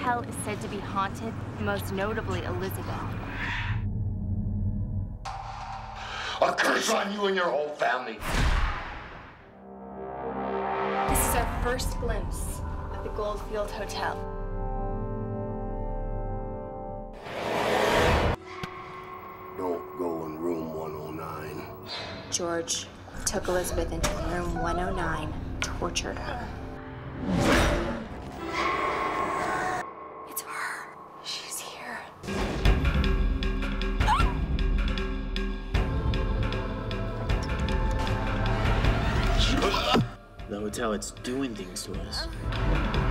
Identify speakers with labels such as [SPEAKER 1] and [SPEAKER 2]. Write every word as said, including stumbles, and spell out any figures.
[SPEAKER 1] hotel is said to be haunted, most notably Elizabeth.
[SPEAKER 2] A curse on you and your whole family.
[SPEAKER 1] This is our first glimpse of the Goldfield Hotel.
[SPEAKER 2] Don't go in room one oh nine.
[SPEAKER 1] George took Elizabeth into room one oh nine, tortured her. It's her. She's here.
[SPEAKER 3] The hotel, it's doing things to us.